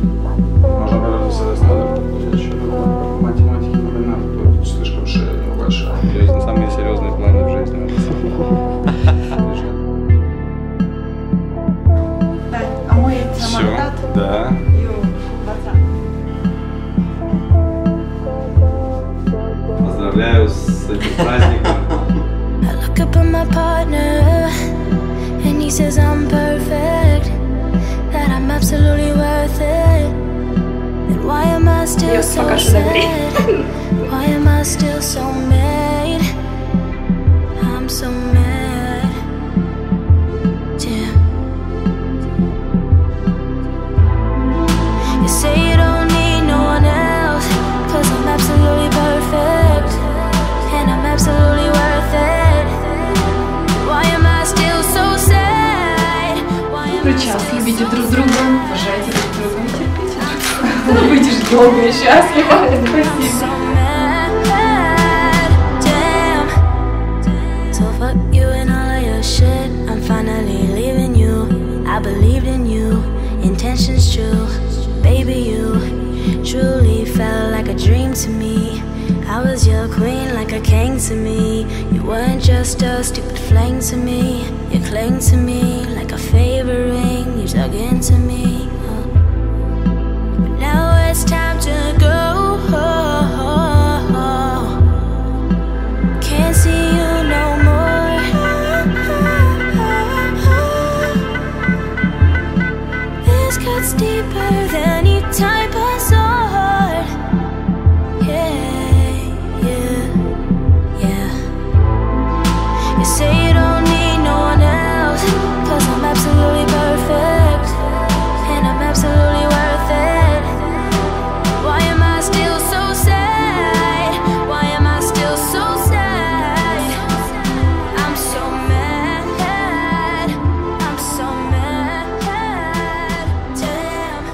Можно пользоваться математики, например, будет слишком большая. Серьезно, самые серьезные планы в жизни. А мой самокат? Да. Поздравляю с этим праздником. I look up at my partner and he says I'm perfect, that I'm absolutely worth it. Then why am I still so sad? Why am I still so mad? I'm so mad. Damn. You say you don't need no one else, 'cause I'm absolutely perfect, and I'm absolutely worth it. Why am I still so sad? Why am I Час still любите so друг друга, sad? уважайте друг друга, не терпите. Будешь долго и счастлива. Спасибо. So fuck you and all of your shit. I'm finally leaving you. I believed in you, intentions true. Baby, you truly felt like a dream to me. I was your queen, like a king to me. You weren't just a stupid fling to me. You cling to me like a favorite ring. You dug into me. But now it's time to go. Can't see you no more. This cuts deeper than any type of sword. Yeah, yeah, yeah. You say you don't need no one else, 'cause I'm absolutely perfect, and I'm absolutely worth it. Why am I still so sad? Why am I still so sad? I'm so mad. I'm so mad. Damn.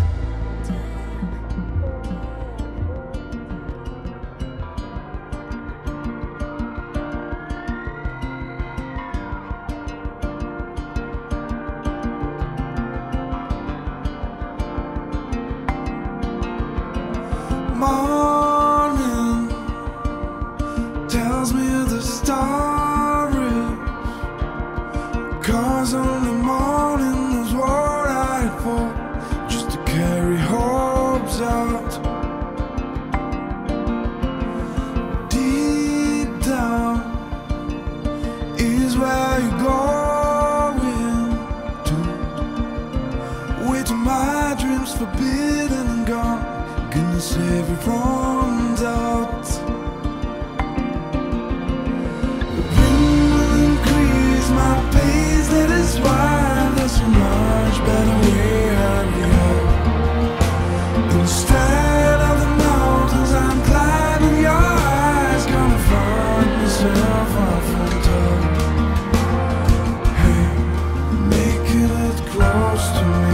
Morning tells me the story, 'cause only morning is what I for, just to carry hopes out. Deep down is where you're going to, wait till my dreams forbidden and gone. Goodness, every runs out. The wind will increase my pace, that is why there's a much better way out of here. Instead of the mountains I'm climbing, your eyes gonna find myself off on top. Hey, making it close to me,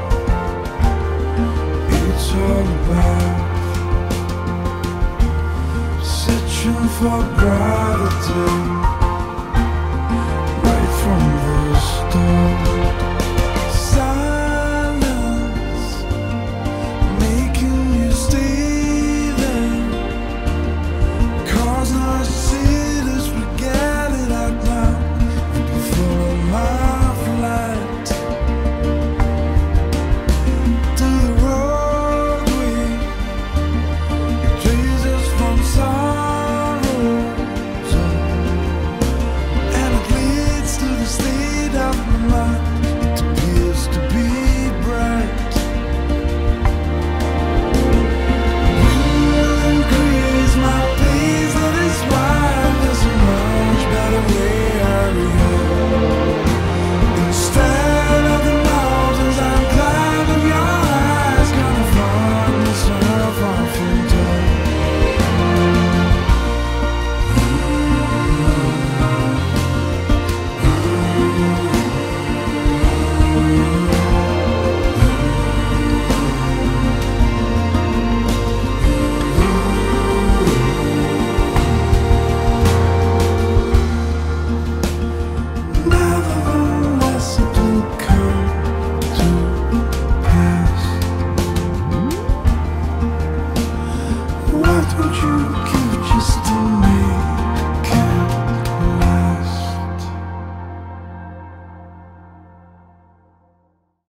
it's all about searching for